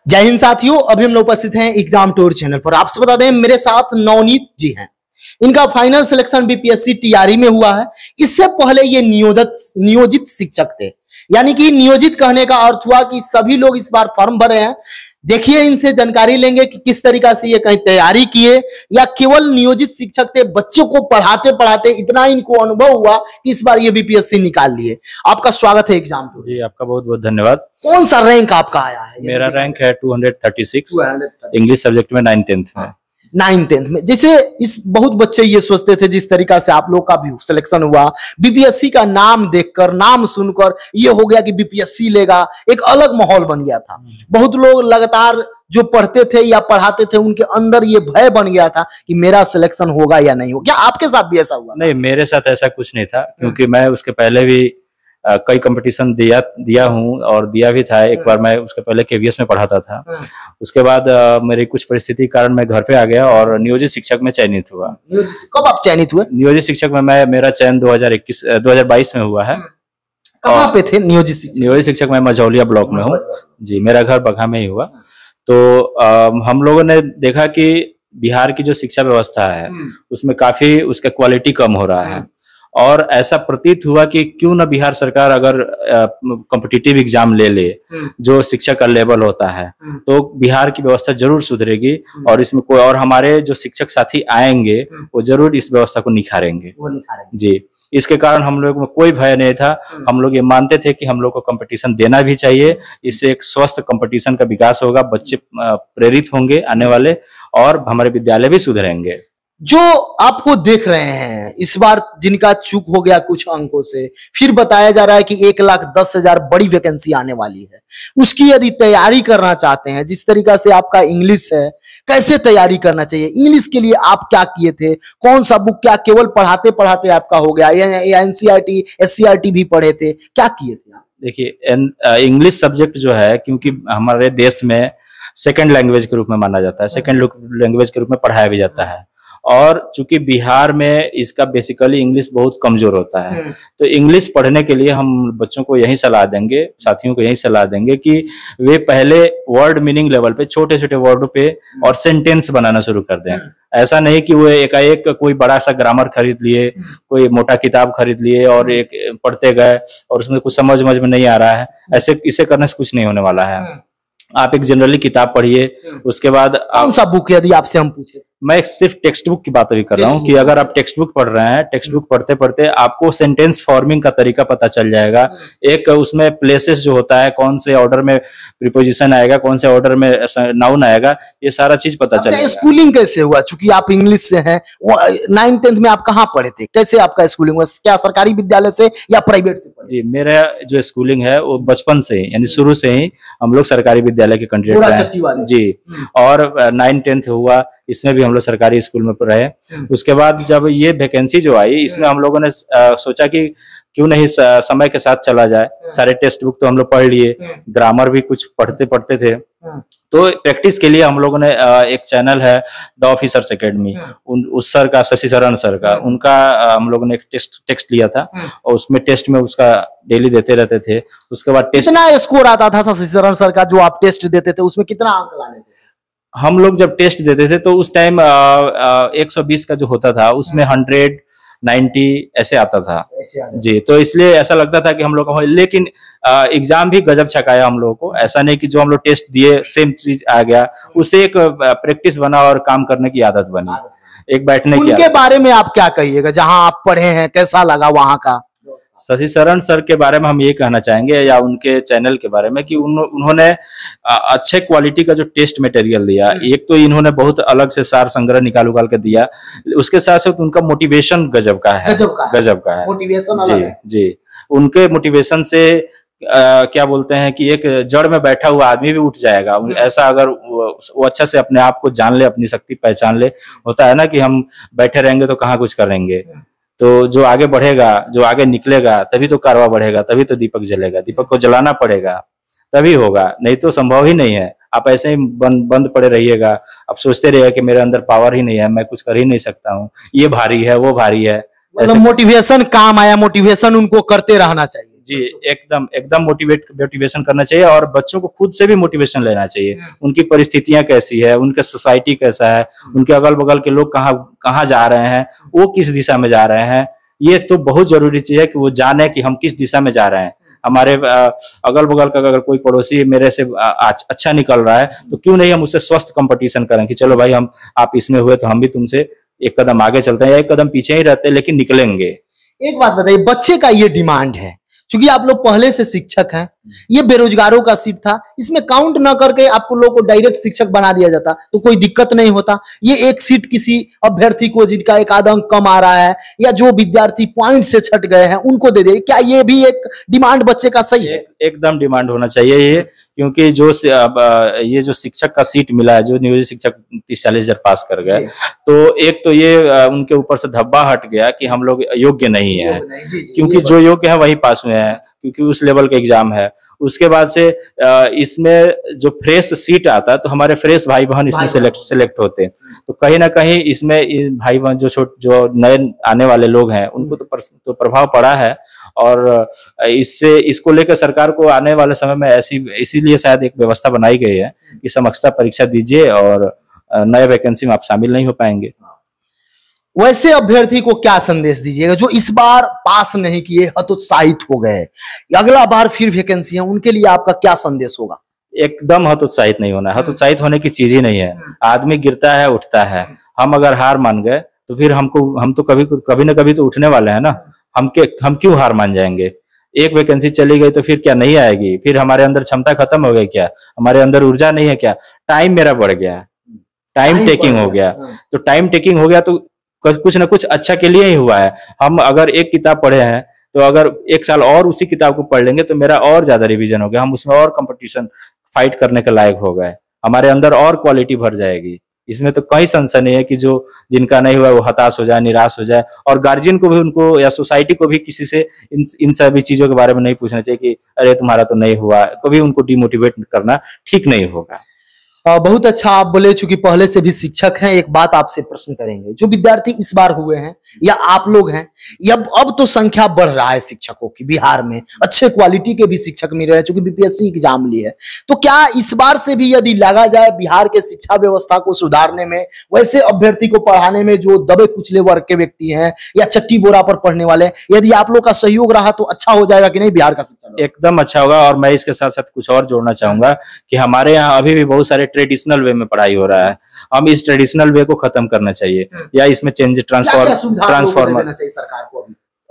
जय हिंद साथियों, अभी हम लोग उपस्थित हैं एग्जाम टूर चैनल पर। आपसे बता दें, मेरे साथ नवनीत जी हैं। इनका फाइनल सिलेक्शन बीपीएससी टीआरई में हुआ है। इससे पहले ये नियोजित शिक्षक थे, यानी कि नियोजित कहने का अर्थ हुआ कि सभी लोग इस बार फॉर्म भरे हैं। देखिए, इनसे जानकारी लेंगे कि किस तरीका से ये कहीं तैयारी किए या केवल नियोजित शिक्षक थे, बच्चों को पढ़ाते पढ़ाते इतना इनको अनुभव हुआ कि इस बार ये बीपीएससी निकाल लिए। आपका स्वागत है एग्जाम टूर। जी, आपका बहुत बहुत धन्यवाद। कौन सा रैंक आपका आया है? मेरा रैंक है 236 इंग्लिश सब्जेक्ट में 9th में। 9th में। जैसे इस बहुत बच्चे ये सोचते थे, जिस तरीका से आप लोग का भी सिलेक्शन हुआ, बीपीएससी का नाम देखकर, नाम सुनकर ये हो गया कि बीपीएससी लेगा, एक अलग माहौल बन गया था। बहुत लोग लगातार जो पढ़ते थे या पढ़ाते थे, उनके अंदर ये भय बन गया था कि मेरा सिलेक्शन होगा या नहीं होगा। क्या आपके साथ भी ऐसा हुआ? नहीं, मेरे साथ ऐसा कुछ नहीं था, क्योंकि मैं उसके पहले भी कई कंपटीशन दिया हूं और दिया भी था। एक बार मैं उसके पहले केवीएस में पढ़ाता था। उसके बाद मेरी कुछ परिस्थिति कारण मैं घर पे आ गया और नियोजित शिक्षक में चयनित हुआ। कब आप चयनित हुए? नियोजित शिक्षक में मेरा चयन 2022 में हुआ है। कहाँ पे थे नियोजित शिक्षक? नियोजित शिक्षक मैं मझौलिया ब्लॉक में हूँ जी। मेरा घर बगहा में ही हुआ। तो हम लोगों ने देखा कि बिहार की जो शिक्षा व्यवस्था है उसमें काफी उसका क्वालिटी कम हो रहा है, और ऐसा प्रतीत हुआ कि क्यों ना बिहार सरकार अगर कॉम्पिटिटिव एग्जाम ले जो शिक्षा का लेवल होता है, तो बिहार की व्यवस्था जरूर सुधरेगी और इसमें कोई और हमारे जो शिक्षक साथी आएंगे वो जरूर इस व्यवस्था को निखारेंगे जी। इसके कारण हम लोग में कोई भय नहीं था। हम लोग ये मानते थे कि हम लोग को कंपटीशन देना भी चाहिए। इससे एक स्वस्थ कंपटीशन का विकास होगा, बच्चे प्रेरित होंगे आने वाले, और हमारे विद्यालय भी सुधरेंगे। जो आपको देख रहे हैं इस बार, जिनका चूक हो गया कुछ अंकों से, फिर बताया जा रहा है कि 1,10,000 बड़ी वैकेंसी आने वाली है। उसकी यदि तैयारी करना चाहते हैं, जिस तरीका से आपका इंग्लिश है, कैसे तैयारी करना चाहिए? इंग्लिश के लिए आप क्या किए थे? कौन सा बुक? क्या केवल पढ़ाते पढ़ाते आपका हो गया या एनसीईआरटी एससीईआरटी भी पढ़े थे? क्या किए थे आप? देखिए, इंग्लिश सब्जेक्ट जो है, क्योंकि हमारे देश में सेकेंड लैंग्वेज के रूप में माना जाता है, सेकेंड लैंग्वेज के रूप में पढ़ाया भी जाता है, और चूंकि बिहार में इसका बेसिकली इंग्लिश बहुत कमजोर होता है, तो इंग्लिश पढ़ने के लिए हम बच्चों को यही सलाह देंगे, साथियों को यही सलाह देंगे कि वे पहले वर्ड मीनिंग लेवल पे छोटे छोटे वर्डों पे और सेंटेंस बनाना शुरू कर दें। ऐसा नहीं कि वो एकाएक कोई बड़ा सा ग्रामर खरीद लिए, कोई मोटा किताब खरीद लिए और एक पढ़ते गए और उसमें कुछ समझ में नहीं आ रहा है। ऐसे इसे करने से कुछ नहीं होने वाला है। आप एक जनरली किताब पढ़िए, उसके बाद कौन सा बुक यदि आपसे हम पूछे? मैं सिर्फ टेक्स्ट बुक की बात अभी कर रहा हूँ कि अगर आप टेक्स्ट बुक पढ़ रहे हैं, टेक्स्ट बुक पढ़ते पढ़ते आपको सेंटेंस फॉर्मिंग का तरीका पता चल जाएगा। एक उसमें प्लेसेस जो होता है, कौन से ऑर्डर में प्रीपोजिशन आएगा, कौन से ऑर्डर में नाउन आएगा, ये सारा चीज पता चलेगा। स्कूलिंग कैसे हुआ? चूंकि आप इंग्लिश से हैं, 9th में आप कहाँ पढ़े थे? कैसे आपका स्कूलिंग हुआ? क्या सरकारी विद्यालय से या प्राइवेट से पढ़े? जी, मेरा जो स्कूलिंग है वो बचपन से ही, यानी शुरू से ही हम लोग सरकारी विद्यालय के कैंडिडेट हैं जी। और 9th हुआ, इसमें भी हम लोग सरकारी स्कूल में रहे। उसके बाद जब ये वैकेंसी जो आई, इसमें हम लोगों ने सोचा कि क्यों नहीं समय के साथ चला जाए। सारे टेक्स्ट बुक तो हम लोग पढ़ लिए, ग्रामर भी कुछ पढ़ते पढ़ते थे। तो प्रैक्टिस के लिए हम लोगों ने एक चैनल है द ऑफिसर्स एकेडमी, उस सर का, शशि शरण सर का, उनका हम लोगों ने एक टेस्ट लिया था और उसमें टेस्ट में उसका डेली देते रहते थे। उसके बाद टेस्ट कितना स्कोर आता था शशि शरण सर का? जो आप टेस्ट देते थे उसमें कितना अंक लाने थे? हम लोग जब टेस्ट देते थे तो उस टाइम 120 का जो होता था उसमें 100, 90 ऐसे आता था जी। तो इसलिए ऐसा लगता था कि हम लोग का, लेकिन एग्जाम भी गजब छकाया हम लोगों को। ऐसा नहीं कि जो हम लोग टेस्ट दिए सेम चीज आ गया, उससे एक प्रैक्टिस बना और काम करने की आदत बनी, एक बैठने की। उनके बारे में आप क्या कहिएगा, जहां आप पढ़े हैं, कैसा लगा वहां का? शशि शरण सर के बारे में हम ये कहना चाहेंगे, या उनके चैनल के बारे में, कि उन्होंने अच्छे क्वालिटी का जो टेस्ट मटेरियल दिया। एक तो इन्होंने बहुत अलग से सार संग्रह निकाल के दिया, उसके साथ साथ उनका मोटिवेशन गजब का है। मोटिवेशन जी जी। उनके मोटिवेशन से क्या बोलते हैं कि एक जड़ में बैठा हुआ आदमी भी उठ जाएगा। ऐसा अगर वो अच्छा से अपने आप को जान ले, अपनी शक्ति पहचान ले। होता है ना कि हम बैठे रहेंगे तो कहाँ कुछ करेंगे, तो जो आगे बढ़ेगा, जो आगे निकलेगा, तभी तो कारवा बढ़ेगा, तभी तो दीपक जलेगा। दीपक को जलाना पड़ेगा तभी होगा, नहीं तो संभव ही नहीं है। आप ऐसे ही बंद पड़े रहिएगा, आप सोचते रहिएगा कि मेरे अंदर पावर ही नहीं है, मैं कुछ कर ही नहीं सकता हूँ, ये भारी है, वो भारी है। मतलब मोटिवेशन काम आया, मोटिवेशन उनको करते रहना चाहिए। जी, एकदम एकदम मोटिवेशन करना चाहिए और बच्चों को खुद से भी मोटिवेशन लेना चाहिए। उनकी परिस्थितियां कैसी है, उनका सोसाइटी कैसा है, उनके अगल बगल के लोग कहाँ कहाँ जा रहे हैं, वो किस दिशा में जा रहे हैं, ये तो बहुत जरूरी चीज है कि वो जाने कि हम किस दिशा में जा रहे हैं। हमारे अगल बगल का अगर कोई पड़ोसी मेरे से अच्छा निकल रहा है तो क्यों नहीं हम उससे स्वस्थ कंपटीशन करें कि चलो भाई हम आप इसमें हुए तो हम भी तुमसे एक कदम आगे चलते हैं या एक कदम पीछे ही रहते हैं लेकिन निकलेंगे। एक बात बताइए, बच्चे का ये डिमांड है, क्योंकि आप लोग पहले से शिक्षक हैं, ये बेरोजगारों का सीट था, इसमें काउंट ना करके आपको लोग को डायरेक्ट शिक्षक बना दिया जाता तो कोई दिक्कत नहीं होता। ये एक सीट किसी अभ्यर्थी को जिनका एक आधा अंक कम आ रहा है या जो विद्यार्थी पॉइंट से छट गए हैं उनको दे दे, क्या ये भी एक डिमांड बच्चे का सही है? एकदम डिमांड होना चाहिए ये, क्योंकि ये जो शिक्षक का सीट मिला है, जो नियोजित शिक्षक 30-40 हजार पास कर गए, तो एक तो ये उनके ऊपर से धब्बा हट गया कि हम लोग योग्य नहीं है, क्योंकि जो योग्य है वही पास हुए हैं, क्योंकि उस लेवल का एग्जाम है। उसके बाद से इसमें जो फ्रेश सीट आता है तो हमारे फ्रेश भाई बहन इसमें सिलेक्ट होते हैं, तो कहीं ना कहीं इसमें भाई बहन जो नए आने वाले लोग हैं उनको तो प्रभाव पड़ा है। और इसको लेकर सरकार को आने वाले समय में इसीलिए शायद एक व्यवस्था बनाई गई है कि समक्षता परीक्षा दीजिए और नए वैकेंसी में आप शामिल नहीं हो पाएंगे। वैसे अभ्यर्थी को क्या संदेश दीजिएगा जो इस बार पास नहीं किए, हतोत्साहित हो गए, अगला बार फिर वैकेंसी है, उनके लिए आपका क्या संदेश होगा? एकदम हतोत्साहित नहीं होना है, हतोत्साहित होने की चीज ही नहीं है। आदमी गिरता है उठता है, हम अगर हार मान गए तो फिर हम तो कभी ना कभी तो उठने वाले हैं ना, हम क्यों हार मान जाएंगे? एक वैकेंसी चली गई तो फिर क्या नहीं आएगी? फिर हमारे अंदर क्षमता खत्म हो गई क्या? हमारे अंदर ऊर्जा नहीं है क्या? टाइम मेरा बढ़ गया, टाइम टेकिंग हो गया, तो टाइम टेकिंग हो गया तो कुछ ना कुछ अच्छा के लिए ही हुआ है। हम अगर एक किताब पढ़े हैं तो अगर एक साल और उसी किताब को पढ़ लेंगे तो मेरा और ज्यादा रिवीजन हो गया, हम उसमें और कंपटीशन फाइट करने के लायक हो गए, हमारे अंदर और क्वालिटी भर जाएगी। इसमें तो कोई संशय नहीं है कि जिनका नहीं हुआ वो हताश हो जाए, निराश हो जाए। और गार्जियन को भी उनको या सोसाइटी को भी किसी से इन सभी चीजों के बारे में नहीं पूछना चाहिए कि अरे तुम्हारा तो नहीं हुआ, कभी उनको डिमोटिवेट करना ठीक नहीं होगा। बहुत अच्छा आप बोले, चूंकि पहले से भी शिक्षक हैं, एक बात आपसे प्रश्न करेंगे, जो विद्यार्थी इस बार हुए हैं या आप लोग हैं, अब तो संख्या बढ़ रहा है शिक्षकों की बिहार में, अच्छे क्वालिटी के भी शिक्षक मिल रहे हैं, चूंकि बीपीएससी एग्जाम ली है, तो क्या इस बार से भी यदि लगा जाए बिहार के शिक्षा व्यवस्था को सुधारने में, वैसे अभ्यर्थी को पढ़ाने में जो दबे कुचले वर्ग के व्यक्ति हैं या चट्टी बोरा पर पढ़ने वाले, यदि आप लोग का सहयोग रहा तो अच्छा हो जाएगा कि नहीं बिहार का शिक्षा? एकदम अच्छा होगा। और मैं इसके साथ साथ कुछ और जोड़ना चाहूंगा कि हमारे यहाँ अभी भी बहुत सारे ट्रेडिशनल वे में पढ़ाई हो रहा है, हम इस ट्रेडिशनल वे को खत्म करना चाहिए या इसमें चेंज ट्रांसफॉर्मर सरकार को।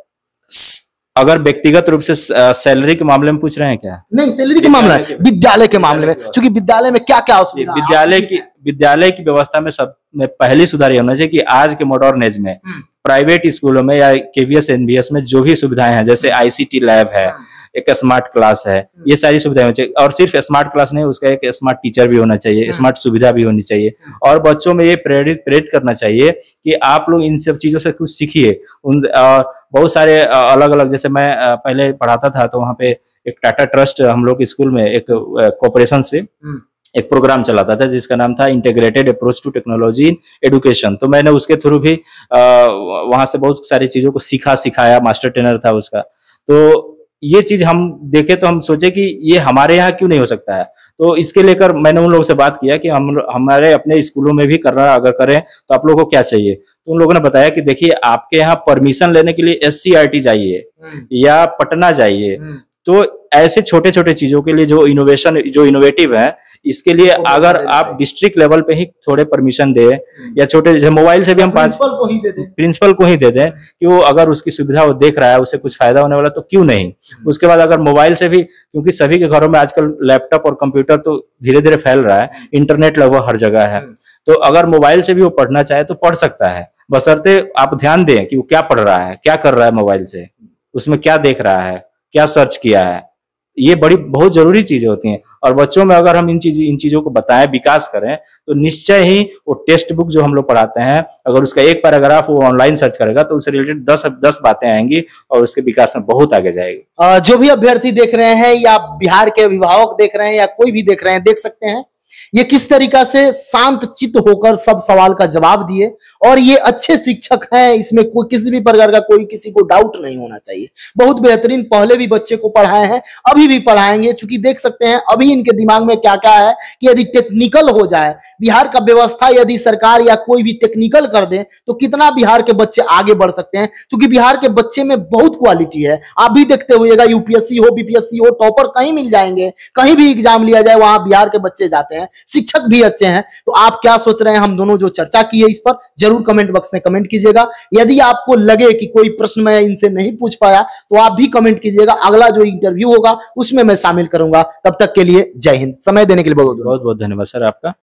अगर व्यक्तिगत रूप से सैलरी के मामले में पूछ रहे हैं क्या? नहीं, सैलरी के मामले में, विद्यालय के मामले में, क्योंकि विद्यालय में क्या क्या विद्यालय की व्यवस्था में सब में पहली सुधार ये होना चाहिए कि आज के मॉडर्न एज में प्राइवेट स्कूलों में या केवीएस एनबीएस में जो भी सुविधाएं हैं, जैसे आईसीटी लैब है, एक स्मार्ट क्लास है, ये सारी सुविधाएं होनी चाहिए। और सिर्फ स्मार्ट क्लास नहीं, उसका एक स्मार्ट टीचर भी होना चाहिए, स्मार्ट सुविधा भी होनी चाहिए। और बच्चों में ये प्रेरित करना चाहिए कि आप लोग इन सब चीजों से कुछ सीखिए। बहुत सारे अलग अलग, जैसे मैं पहले पढ़ाता था तो वहाँ पे एक टाटा ट्रस्ट हम लोग स्कूल में एक कॉर्पोरेशन से एक प्रोग्राम चलाता था जिसका नाम था integrated approach to technology in education. तो मैंने उसके थ्रू भी वहां से बहुत सारी चीजों को सिखाया, मास्टर ट्रेनर था उसका। तो ये चीज हम देखे तो हम सोचे कि ये हमारे यहाँ क्यों नहीं हो सकता है, तो इसके लेकर मैंने उन लोगों से बात किया कि हमारे अपने स्कूलों में भी अगर करें तो आप लोगों को क्या चाहिए। तो उन लोगों ने बताया कि देखिए आपके यहाँ परमिशन लेने के लिए SCRT चाहिए या पटना जाइए। तो ऐसे छोटे छोटे चीजों के लिए जो इनोवेटिव है, इसके लिए अगर आप डिस्ट्रिक्ट लेवल पे ही थोड़े परमिशन दे या छोटे जैसे मोबाइल से भी हम प्रिंसिपल को ही दे दें कि वो अगर उसकी सुविधा वो देख रहा है, उससे कुछ फायदा होने वाला तो क्यों नहीं। उसके बाद अगर मोबाइल से भी, क्योंकि सभी के घरों में आजकल लैपटॉप और कंप्यूटर तो धीरे धीरे फैल रहा है, इंटरनेट लगभग हर जगह है, तो अगर मोबाइल से भी वो पढ़ना चाहे तो पढ़ सकता है, बशर्ते आप ध्यान दें कि वो क्या पढ़ रहा है, क्या कर रहा है मोबाइल से, उसमें क्या देख रहा है, क्या सर्च किया है। ये बहुत जरूरी चीजें होती हैं। और बच्चों में अगर हम इन चीजों को बताएं, विकास करें, तो निश्चय ही वो टेक्स्ट बुक जो हम लोग पढ़ाते हैं, अगर उसका एक पैराग्राफ वो ऑनलाइन सर्च करेगा तो उससे रिलेटेड 10 बातें आएंगी और उसके विकास में बहुत आगे जाएगी। जो भी अभ्यर्थी देख रहे हैं या बिहार के अभिभावक देख रहे हैं या कोई भी देख रहे हैं, देख सकते हैं ये किस तरीका से शांत चित्त होकर सब सवाल का जवाब दिए, और ये अच्छे शिक्षक हैं, इसमें कोई किसी भी प्रकार का कोई किसी को डाउट नहीं होना चाहिए। बहुत बेहतरीन, पहले भी बच्चे को पढ़ाए हैं, अभी भी पढ़ाएंगे, क्योंकि देख सकते हैं अभी इनके दिमाग में क्या क्या है कि यदि टेक्निकल हो जाए, बिहार का व्यवस्था यदि सरकार या कोई भी टेक्निकल कर दे तो कितना बिहार के बच्चे आगे बढ़ सकते हैं, क्योंकि बिहार के बच्चे में बहुत क्वालिटी है। आप भी देखते होइएगा, यूपीएससी हो, बीपीएससी हो, टॉपर कहीं मिल जाएंगे, कहीं भी एग्जाम लिया जाए वहां बिहार के बच्चे जाते हैं, शिक्षक भी अच्छे हैं। तो आप क्या सोच रहे हैं? हम दोनों जो चर्चा की है इस पर जरूर कमेंट बॉक्स में कमेंट कीजिएगा। यदि आपको लगे कि कोई प्रश्न मैं इनसे नहीं पूछ पाया तो आप भी कमेंट कीजिएगा, अगला जो इंटरव्यू होगा उसमें मैं शामिल करूंगा। तब तक के लिए जय हिंद। समय देने के लिए बहुत बहुत धन्यवाद सर आपका।